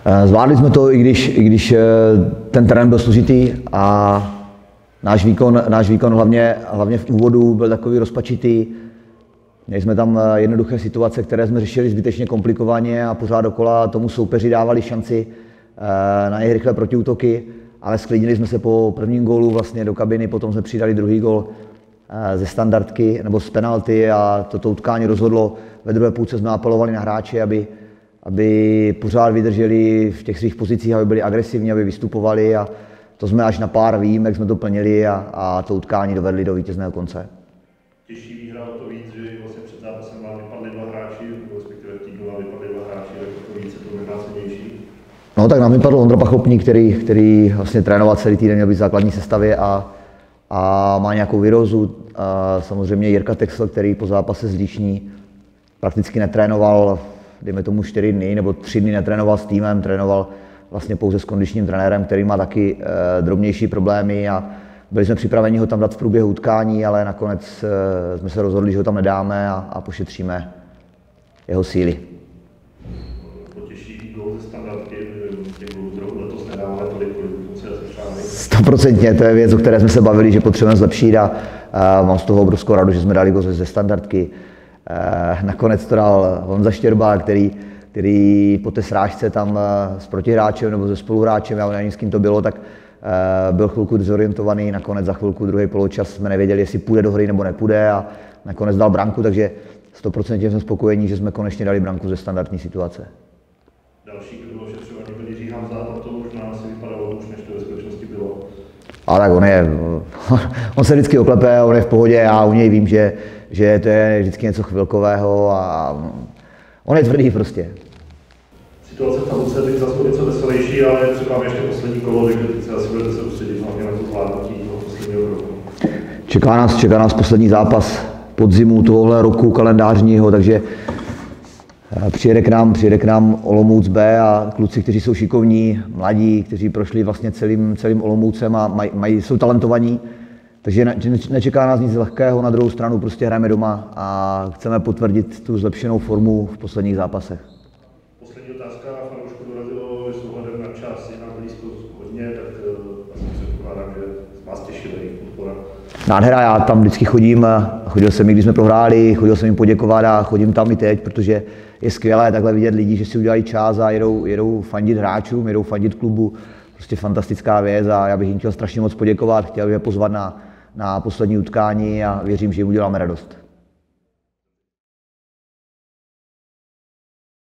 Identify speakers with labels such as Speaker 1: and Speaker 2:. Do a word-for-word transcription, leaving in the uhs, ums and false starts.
Speaker 1: Zvládli jsme to, i když, i když ten terén byl složitý a náš výkon, náš výkon hlavně, hlavně v úvodu byl takový rozpačitý. Měli jsme tam jednoduché situace, které jsme řešili zbytečně komplikovaně a pořád dokola tomu soupeři dávali šanci na jejich rychlé protiútoky, ale sklidnili jsme se po prvním gólu vlastně do kabiny, potom jsme přidali druhý gól ze standardky nebo z penalty a toto utkání rozhodlo. Ve druhé půlce jsme apelovali na hráče, aby, aby pořád vydrželi v těch svých pozicích, aby byli agresivní, aby vystupovali a to jsme až na pár výjimek jsme to plnili a, a to utkání dovedli do vítězného konce.
Speaker 2: Těžší výhra o to víc, že vlastně před zápasem vám vypadli dva hráči, respektive v týdnu vám vypadli dva hráči, tak to víc je to možná cenější.
Speaker 1: No tak nám vypadl Ondra Pachopník, který, který vlastně trénoval celý týden, měl být v základní sestavě a, a má nějakou virózu. A samozřejmě Jirka Texel, který po zápase s Líšní prakticky netrénoval, dejme tomu čtyři dny nebo tři dny netrénoval s týmem, trénoval vlastně pouze s kondičním trenérem, který má taky e, drobnější problémy a byli jsme připraveni ho tam dát v průběhu utkání, ale nakonec e, jsme se rozhodli, že ho tam nedáme a, a pošetříme jeho síly.
Speaker 2: Potěší gól ze standardky, těch gólů trochu letos nedáme tolik, kolik se třeba.
Speaker 1: Stoprocentně, to je věc, o které jsme se bavili, že potřebujeme zlepšit a, a mám z toho obrovskou radost, že jsme dali gól ze standardky. E, nakonec to dal Honza Štěrba, který který po té srážce tam s protihráčem nebo se spoluhráčem, já nevím, s kým to bylo, tak byl chvilku dezorientovaný, nakonec za chvilku druhý poločas jsme nevěděli, jestli půjde do hry nebo nepůjde a nakonec dal branku, takže sto procent jsme spokojení, že jsme konečně dali branku ze standardní situace.
Speaker 2: Další, kdo bylo ošetřovaný, byl Jiří Hamza a to možná asi vypadalo už, než to ve skutečnosti bylo.
Speaker 1: A tak on je, on se vždycky oklepe, on je v pohodě, já u něj vím, že, že to je vždycky něco chvilkového a on je tvrdý prostě.
Speaker 2: Situace v tabulce teď zase něco veselější, ale třeba ještě poslední kolo, takže teď se asi budete se soustředit hlavně na to zvládnutí toho posledního roku.
Speaker 1: Čeká nás, čeká nás poslední zápas podzimu tohohle roku kalendářního, takže přijede k nám, přijede k nám Olomouc B a kluci, kteří jsou šikovní, mladí, kteří prošli vlastně celým, celým Olomoucem a maj, maj, jsou talentovaní. Takže ne, nečeká nás nic lehkého, na druhou stranu prostě hrajeme doma a chceme potvrdit tu zlepšenou formu v posledních zápasech.
Speaker 2: Poslední otázka, fanoušku dorazilo s ohledem na čas, je nám blízko hodně, tak asi předpokládám, že vás těší jejich podpora.
Speaker 1: Nádhera, já tam vždycky chodím, chodil jsem i když jsme prohráli, chodil jsem jim poděkovat a chodím tam i teď, protože je skvělé takhle vidět lidi, že si udělají čas a jedou, jedou fandit hráčům, jedou fandit klubu. Prostě fantastická věc a já bych jim chtěl strašně moc poděkovat, chtěl bych je pozvat na, na poslední utkání a věřím, že jim uděláme radost.